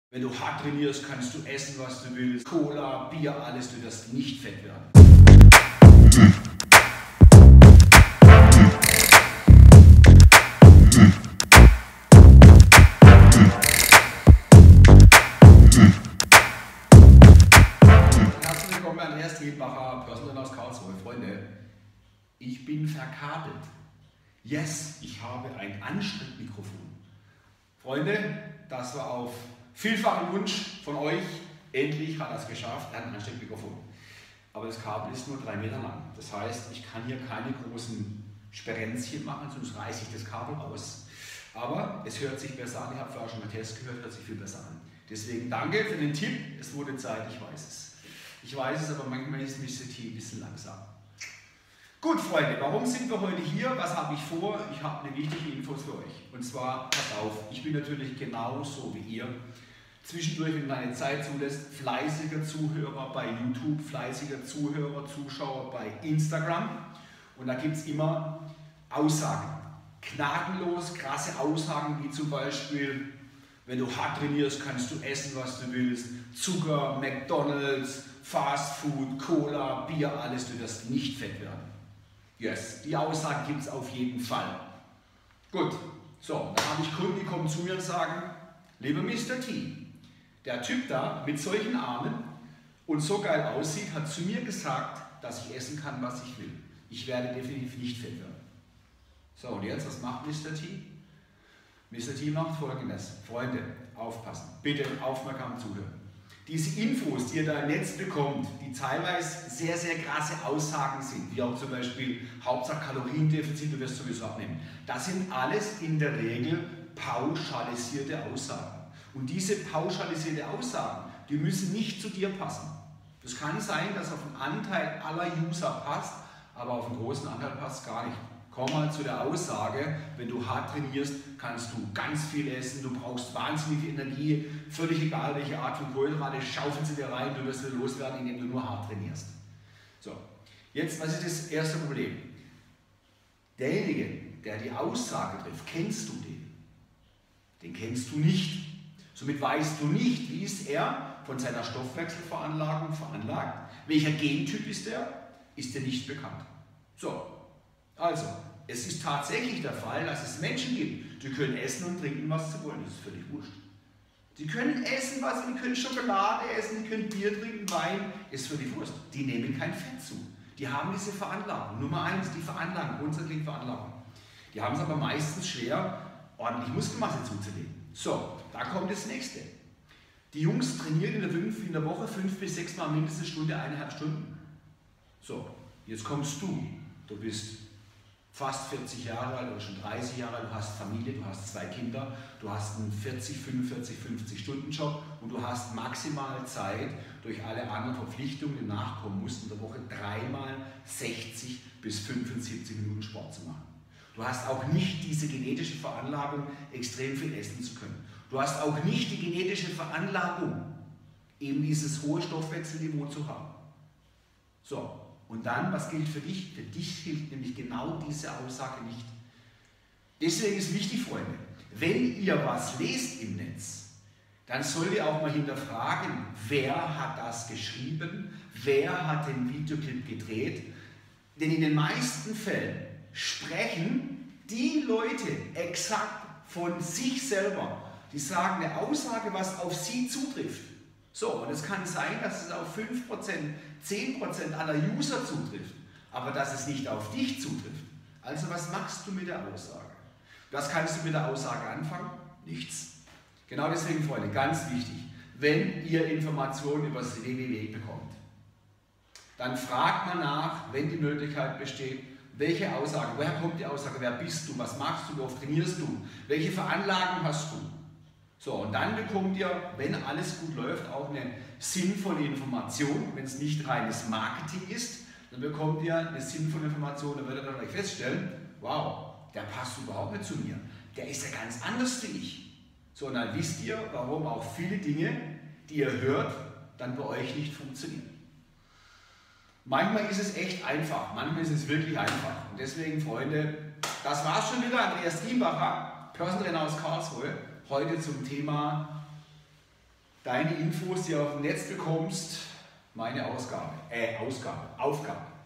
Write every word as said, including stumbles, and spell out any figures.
Wenn du hart trainierst, kannst du essen, was du willst. Cola, Bier, alles, du wirst nicht fett werden. Herzlich willkommen, Andreas Triebmacher, Personal aus Karlsruhe. Freunde, ich bin verkabelt. Yes, ich habe ein Ansteckmikrofon. Freunde, das war auf vielfachen Wunsch von euch. Endlich hat er es geschafft, er hat ein Ansteckmikrofon. Aber das Kabel ist nur drei Meter lang. Das heißt, ich kann hier keine großen Sperenzchen machen, sonst reiße ich das Kabel raus. Aber es hört sich besser an. Ich habe vorher schon mal Test gehört, hört sich viel besser an. Deswegen danke für den Tipp. Es wurde Zeit, ich weiß es. Ich weiß es, aber manchmal ist Mister T ein bisschen langsam. Gut, Freunde, warum sind wir heute hier? Was habe ich vor? Ich habe eine wichtige Infos für euch. Und zwar, pass auf, ich bin natürlich genauso wie ihr. Zwischendurch, wenn deine Zeit zulässt, fleißiger Zuhörer bei YouTube, fleißiger Zuhörer, Zuschauer bei Instagram. Und da gibt es immer Aussagen. Gnadenlos krasse Aussagen, wie zum Beispiel, wenn du hart trainierst, kannst du essen, was du willst. Zucker, McDonalds, Fast Food, Cola, Bier, alles, du wirst nicht fett werden. Yes, die Aussage gibt es auf jeden Fall. Gut, so, dann habe ich Kunden, die kommen zu mir und sagen, lieber Mister T, der Typ da mit solchen Armen und so geil aussieht, hat zu mir gesagt, dass ich essen kann, was ich will. Ich werde definitiv nicht fett werden. So, und jetzt, was macht Mister T? Mister T macht Folgendes. Freunde, aufpassen. Bitte aufmerksam zuhören. Diese Infos, die ihr da im Netz bekommt, die teilweise sehr, sehr krasse Aussagen sind, wie auch zum Beispiel Hauptsache Kaloriendefizit, du wirst sowieso abnehmen, das sind alles in der Regel pauschalisierte Aussagen. Und diese pauschalisierte Aussagen, die müssen nicht zu dir passen. Es kann sein, dass auf einen Anteil aller User passt, aber auf einen großen Anteil passt gar nicht. Komm mal zu der Aussage, wenn du hart trainierst, kannst du ganz viel essen, du brauchst wahnsinnig viel Energie, völlig egal welche Art von Kohlenhydrate, schaufeln sie dir rein, du wirst wieder loswerden, indem du nur hart trainierst. So, jetzt, was ist das erste Problem? Derjenige, der die Aussage trifft, kennst du den? Den kennst du nicht. Somit weißt du nicht, wie ist er von seiner Stoffwechselveranlagung veranlagt. Welcher Gentyp ist er? Ist dir nicht bekannt. So, also, es ist tatsächlich der Fall, dass es Menschen gibt, die können essen und trinken, was sie wollen. Das ist völlig wurscht. Die können essen, was sie wollen, die können Schokolade essen, die können Bier trinken, Wein, ist völlig wurscht. Die nehmen kein Fett zu. Die haben diese Veranlagung. Nummer eins, die Veranlagung, grundsätzliche Veranlagung. Die haben es aber meistens schwer, ordentlich Muskelmasse zuzulegen. So, da kommt das nächste. Die Jungs trainieren in der, fünf, in der Woche fünf bis sechs Mal mindestens eine Stunde, eineinhalb Stunden. So, jetzt kommst du. Du bist fast vierzig Jahre alt oder schon dreißig Jahre alt, du hast Familie, du hast zwei Kinder, du hast einen vierzig, fünfundvierzig, fünfzig Stunden Job und du hast maximal Zeit, durch alle anderen Verpflichtungen, die nachkommen musst, in der Woche dreimal sechzig bis fünfundsiebzig Minuten Sport zu machen. Du hast auch nicht diese genetische Veranlagung, extrem viel essen zu können. Du hast auch nicht die genetische Veranlagung, eben dieses hohe Stoffwechselniveau zu haben. So. Und dann, was gilt für dich? Für dich gilt nämlich genau diese Aussage nicht. Deswegen ist wichtig, Freunde, wenn ihr was lest im Netz, dann sollt ihr auch mal hinterfragen, wer hat das geschrieben, wer hat den Videoclip gedreht. Denn in den meisten Fällen sprechen die Leute exakt von sich selber. Die sagen eine Aussage, was auf sie zutrifft. So, und es kann sein, dass es auf fünf Prozent, zehn Prozent aller User zutrifft, aber dass es nicht auf dich zutrifft. Also was machst du mit der Aussage? Was kannst du mit der Aussage anfangen? Nichts. Genau deswegen, Freunde, ganz wichtig, wenn ihr Informationen über das W W W bekommt, dann fragt mal nach, wenn die Möglichkeit besteht, welche Aussage, woher kommt die Aussage, wer bist du, was machst du, wie oft trainierst du, welche Veranlagung hast du? So, und dann bekommt ihr, wenn alles gut läuft, auch eine sinnvolle Information. Wenn es nicht reines Marketing ist, dann bekommt ihr eine sinnvolle Information. Dann werdet ihr dann gleich feststellen, wow, der passt überhaupt nicht zu mir. Der ist ja ganz anders wie ich. So, und dann wisst ihr, warum auch viele Dinge, die ihr hört, dann bei euch nicht funktionieren. Manchmal ist es echt einfach, manchmal ist es wirklich einfach. Und deswegen, Freunde, das war's schon wieder. Andreas Triebmacher, Personal Trainer aus Karlsruhe. Heute zum Thema deine Infos, die du auf dem Netz bekommst, meine Ausgabe, äh, Ausgabe, Aufgabe.